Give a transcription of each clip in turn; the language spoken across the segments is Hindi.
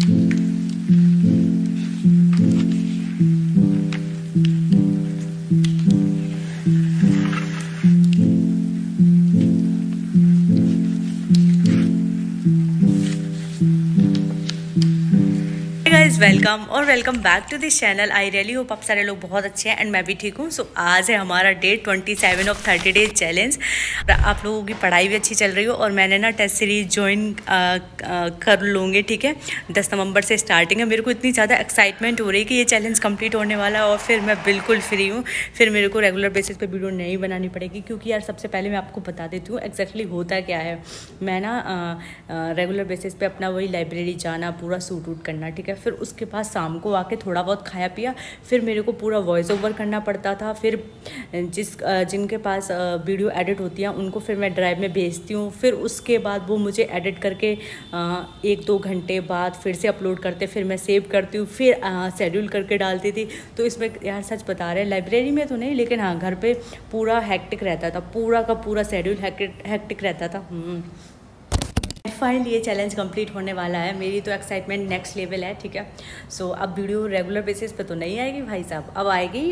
वेलकम और welcome back to this channel. I really hope आप सारे लोग बहुत अच्छे हैं एंड मैं भी ठीक हूँ। सो आज है हमारा डे 27 ऑफ 30 डेज चैलेंज। आप लोगों की पढ़ाई भी अच्छी चल रही हो और मैंने ना टेस्ट सीरीज ज्वाइन कर लूँगी, ठीक है। 10 नवंबर से स्टार्टिंग है। मेरे को इतनी ज़्यादा एक्साइटमेंट हो रही है कि ये चैलेंज कंप्लीट होने वाला है और फिर मैं बिल्कुल फ्री हूँ। फिर मेरे को रेगुलर बेसिस पे वीडियो नहीं बनानी पड़ेगी, क्योंकि यार सबसे पहले मैं आपको बता देती हूँ एग्जैक्टली होता क्या है। मैं ना रेगुलर बेसिस पे अपना वही लाइब्रेरी जाना, पूरा सूट वूट करना, ठीक है। फिर उसके बाद शाम को आके थोड़ा बहुत खाया पिया, फिर मेरे को पूरा वॉइस ओवर करना पड़ता था। फिर जिनके पास वीडियो एडिट होती है उनको फिर मैं ड्राइव में भेजती हूँ। फिर उसके बाद वो मुझे एडिट करके 1-2 घंटे बाद फिर से अपलोड करते, फिर मैं सेव करती हूँ, फिर शेड्यूल करके डालती थी। तो इसमें यार सच बता रहे हैं, लाइब्रेरी में तो नहीं लेकिन हाँ घर पे पूरा हैक्टिक रहता था, पूरा का पूरा शेड्यूल हैक्टिक रहता था। फाइनली ये चैलेंज कंप्लीट होने वाला है। मेरी तो एक्साइटमेंट नेक्स्ट लेवल है, ठीक है। सो अब वीडियो रेगुलर बेसिस पे तो नहीं आएगी भाई साहब, अब आएगी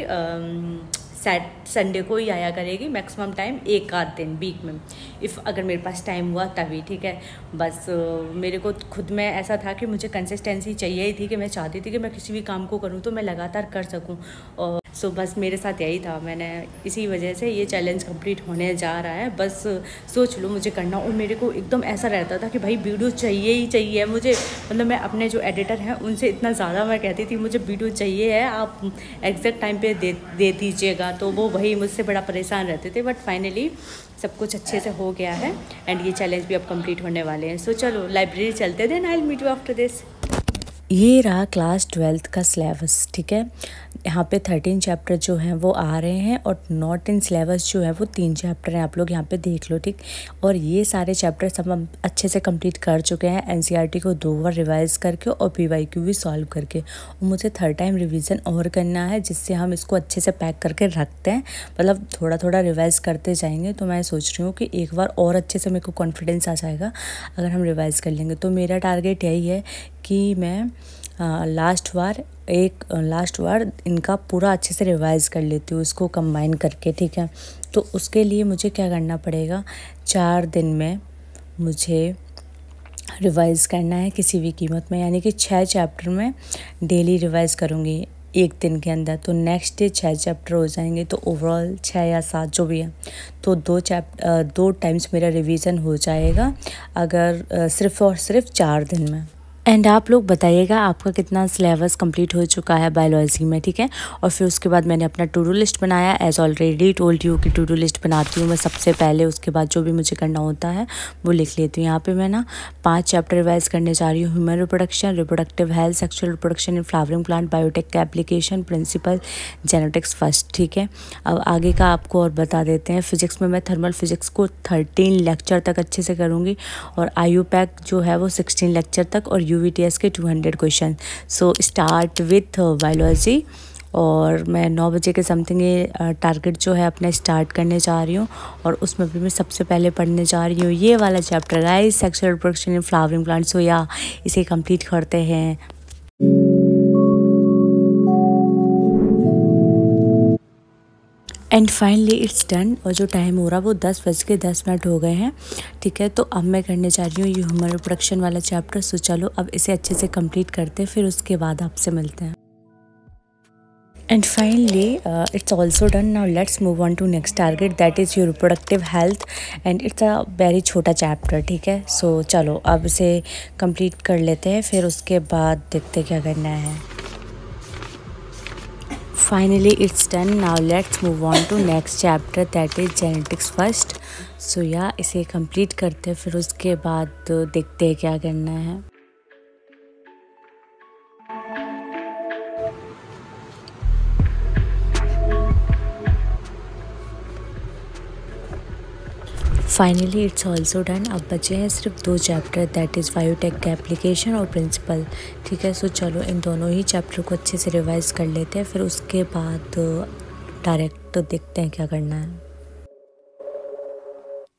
संडे को ही आया करेगी मैक्सिमम टाइम, एक आध दिन वीक में, इफ़ अगर मेरे पास टाइम हुआ तभी, ठीक है। बस मेरे को खुद में ऐसा था कि मुझे कंसिस्टेंसी चाहिए ही थी, कि मैं चाहती थी कि मैं किसी भी काम को करूँ तो मैं लगातार कर सकूँ। और सो बस मेरे साथ यही था, मैंने इसी वजह से ये चैलेंज कंप्लीट होने जा रहा है। बस सोच लो मुझे करना, और मेरे को एकदम ऐसा रहता था कि भाई वीडियो चाहिए ही चाहिए मुझे। मतलब मैं अपने जो एडिटर हैं उनसे इतना ज़्यादा मैं कहती थी मुझे वीडियो चाहिए है, आप एग्जैक्ट टाइम पे दे दीजिएगा। तो वो वही मुझसे बड़ा परेशान रहते थे, बट फाइनली सब कुछ अच्छे से हो गया है एंड ये चैलेंज भी अब कंप्लीट होने वाले हैं। सो चलो लाइब्रेरी चलते, then I will meet you after this. ये रहा क्लास 12th का सिलेबस, ठीक है। यहाँ पे 13 चैप्टर जो हैं वो आ रहे हैं और नॉट इन सिलेबस जो है वो 3 चैप्टर हैं। आप लोग यहाँ पे देख लो, ठीक। और ये सारे चैप्टर सब हम अच्छे से कंप्लीट कर चुके हैं, एनसीईआरटी को 2 बार रिवाइज़ करके और पीवाईक्यू भी सॉल्व करके। और मुझे 3rd टाइम रिवीजन और करना है, जिससे हम इसको अच्छे से पैक करके रखते हैं। मतलब थोड़ा थोड़ा रिवाइज़ करते जाएंगे। तो मैं सोच रही हूँ कि एक बार और अच्छे से मेरे को कॉन्फिडेंस आ जाएगा अगर हम रिवाइज़ कर लेंगे। तो मेरा टारगेट यही है कि मैं लास्ट बार इनका पूरा अच्छे से रिवाइज़ कर लेती हूँ, इसको कंबाइन करके, ठीक है। तो उसके लिए मुझे क्या करना पड़ेगा, 4 दिन में मुझे रिवाइज़ करना है किसी भी कीमत में। यानी कि 6 चैप्टर में डेली रिवाइज़ करूँगी एक दिन के अंदर, तो नेक्स्ट डे 6 चैप्टर हो जाएंगे। तो ओवरऑल 6 या 7 जो भी है, तो 2 टाइम्स मेरा रिवीजन हो जाएगा अगर सिर्फ़ और सिर्फ 4 दिन में। एंड आप लोग बताइएगा आपका कितना सिलेबस कंप्लीट हो चुका है बायोलॉजी में, ठीक है। और फिर उसके बाद मैंने अपना टू डू लिस्ट बनाया, एज ऑलरेडी टोल्ड यू कि टू डू लिस्ट बनाती हूँ मैं सबसे पहले, उसके बाद जो भी मुझे करना होता है वो लिख लेती हूँ। यहाँ पे मैं ना 5 चैप्टर रिवाइज करने जा रही हूँ। Human reproduction, reproductive health, sexual reproduction in flowering plant, biotech का एप्लीकेशन, प्रिंसिपल, जेनेटिक्स फर्स्ट, ठीक है। अब आगे का आपको और बता देते हैं। फिजिक्स में मैं थर्मल फिजिक्स को 13 लेक्चर तक अच्छे से करूँगी और IUPAC जो है वो 16 लेक्चर तक, और UVTS के 200 question. So start with biology, और मैं 9 बजे के समथिंग ये टारगेट जो है अपना स्टार्ट करने जा रही हूँ। और उसमें भी मैं सबसे पहले पढ़ने जा रही हूँ ये वाला chapter, guys, sexual reproduction in flowering plant. So yeah इसे कंप्लीट करते हैं। And finally it's done. और जो टाइम हो रहा है वो 10:10 हो गए हैं, ठीक है। तो अब मैं करने जा रही हूँ ये ह्यूमन रिप्रोडक्शन वाला चैप्टर। सो चलो अब इसे अच्छे से कंप्लीट करते हैं, फिर उसके बाद आपसे मिलते हैं। And finally it's also done. Now let's move on to next target, that is your reproductive health, and it's a very छोटा चैप्टर, ठीक है। सो चलो अब इसे कंप्लीट कर लेते हैं, फिर उसके बाद देखते क्या करना है। Finally it's done. Now let's move on to next chapter, that is genetics first. So yeah, इसे कंप्लीट करते हैं, फिर उसके बाद देखते हैं क्या करना है। Finally it's also done. अब बचे हैं सिर्फ 2 चैप्टर, दैट इज़ बायोटेक का एप्लीकेशन और प्रिंसिपल, ठीक है। सो चलो इन दोनों ही चैप्टर को अच्छे से रिवाइज कर लेते हैं, फिर उसके बाद डायरेक्ट देखते हैं क्या करना है।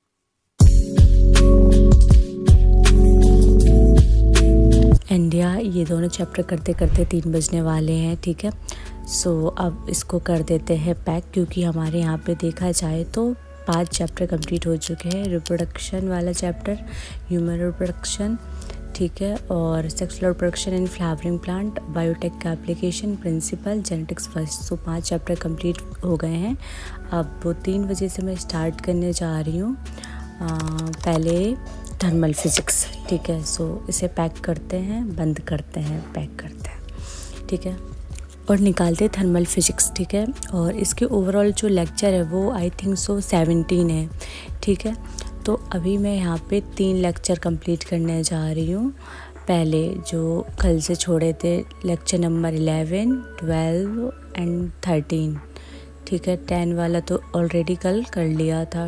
इंडिया ये दोनों चैप्टर करते करते 3 बजने वाले हैं, ठीक है। सो अब इसको कर देते हैं पैक, क्योंकि हमारे यहाँ पे देखा जाए तो 5 चैप्टर कंप्लीट हो चुके हैं। रिप्रोडक्शन वाला चैप्टर, ह्यूमन रिप्रोडक्शन, ठीक है, और sexual reproduction in flowering plant, biotech का application, principle, genetics first. So 5 chapter complete हो गए हैं। अब 3 बजे से मैं स्टार्ट करने जा रही हूँ पहले थर्मल फिजिक्स, ठीक है। सो इसे पैक करते हैं, बंद करते हैं, पैक करते हैं, ठीक है, और निकालते थर्मल फिजिक्स, ठीक है। और इसके ओवरऑल जो लेक्चर है वो आई थिंक सो 17 है, ठीक है। तो अभी मैं यहाँ पे 3 लेक्चर कंप्लीट करने जा रही हूँ। पहले जो कल से छोड़े थे लेक्चर नंबर 11, 12 एंड 13, ठीक है। 10 वाला तो ऑलरेडी कल कर लिया था।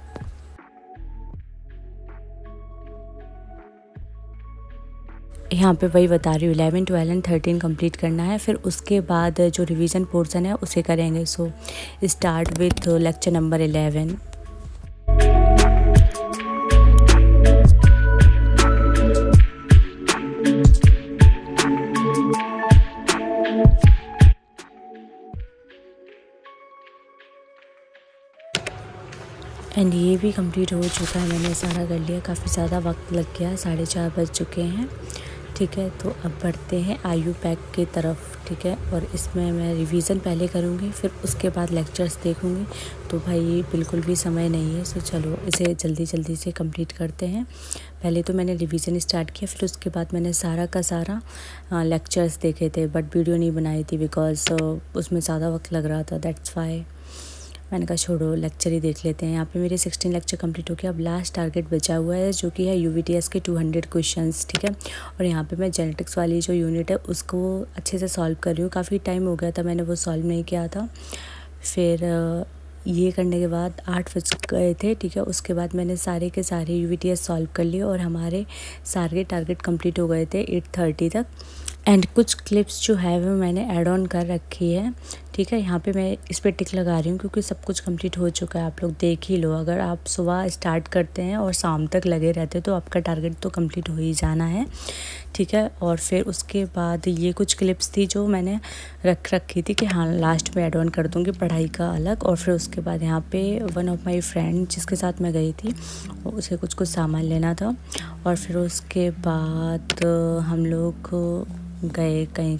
यहाँ पे वही बता रही हूँ, 11, 12 एंड 13 कंप्लीट करना है, फिर उसके बाद जो रिवीजन पोर्शन है उसे करेंगे। So start with lecture number 11। And ये भी कंप्लीट हो चुका है, मैंने सारा कर लिया। काफ़ी ज़्यादा वक्त लग गया, 4:30 बज चुके हैं, ठीक है। तो अब बढ़ते हैं आयु पैक की तरफ, ठीक है। और इसमें मैं रिवीजन पहले करूँगी, फिर उसके बाद लेक्चर्स देखूँगी। तो भाई बिल्कुल भी समय नहीं है, सो चलो इसे जल्दी जल्दी से कंप्लीट करते हैं। पहले तो मैंने रिवीजन स्टार्ट किया, फिर उसके बाद मैंने सारा का सारा लेक्चर्स देखे थे, बट वीडियो नहीं बनाई थी बिकॉज उसमें ज़्यादा वक्त लग रहा था, दैट्स वाई मैंने कहा छोड़ो लेक्चर ही देख लेते हैं। यहाँ पे मेरे 16 लेक्चर कंप्लीट हो गया। अब लास्ट टारगेट बचा हुआ है जो कि है UVTS के 200 क्वेश्चंस, ठीक है। और यहाँ पे मैं जेनेटिक्स वाली जो यूनिट है उसको अच्छे से सॉल्व कर रही हूँ। काफ़ी टाइम हो गया था मैंने वो सॉल्व नहीं किया था। फिर ये करने के बाद 8 बज गए थे, ठीक है। उसके बाद मैंने सारे के सारे UVTS सॉल्व कर लिए और हमारे सारे टारगेट कंप्लीट हो गए थे 8:30 तक। एंड कुछ क्लिप्स जो है वो मैंने ऐड ऑन कर रखी है, ठीक है। यहाँ पे मैं इस पर टिक लगा रही हूँ क्योंकि सब कुछ कंप्लीट हो चुका है। आप लोग देख ही लो, अगर आप सुबह स्टार्ट करते हैं और शाम तक लगे रहते हैं तो आपका टारगेट तो कंप्लीट हो ही जाना है, ठीक है। और फिर उसके बाद ये कुछ क्लिप्स थी जो मैंने रख रखी थी कि हाँ लास्ट में ऐड ऑन कर दूँगी, पढ़ाई का अलग। और फिर उसके बाद यहाँ पे वन ऑफ माई फ्रेंड जिसके साथ मैं गई थी उसे कुछ सामान लेना था। और फिर उसके बाद हम लोग गए कहीं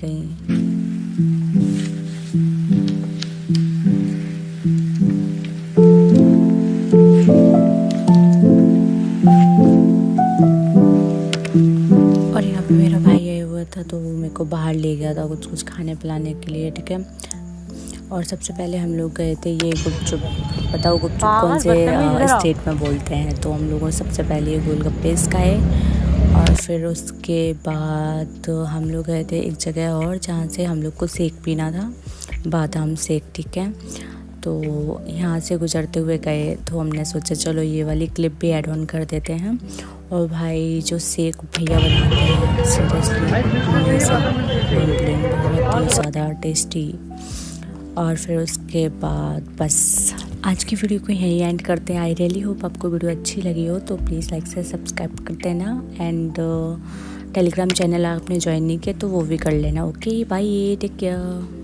और यहाँ पे मेरा भाई आया हुआ था तो वो मेरे को बाहर ले गया था कुछ खाने पिलाने के लिए, ठीक है। और सबसे पहले हम लोग गए थे ये गुपचुप, बताओ गुपचुप कौन से स्टेट में बोलते हैं। तो हम लोगों सबसे पहले ये गोलगप्पे खाए और फिर उसके बाद हम लोग गए थे एक जगह और जहाँ से हम लोग को शेक पीना था, बादाम शेक, ठीक है। तो यहाँ से गुजरते हुए गए तो हमने सोचा चलो ये वाली क्लिप भी ऐड ऑन कर देते हैं। और भाई जो शेक भैया बनाते हैं सीरियसली बहुत ही ज़्यादा टेस्टी। और फिर उसके बाद बस आज की वीडियो को यहीं एंड करते हैं। आई रियली होप आपको वीडियो अच्छी लगी हो तो प्लीज़ लाइक से सब्सक्राइब कर देना। एंड टेलीग्राम चैनल आपने ज्वाइन नहीं किया तो वो भी कर लेना। Okay bye, take care.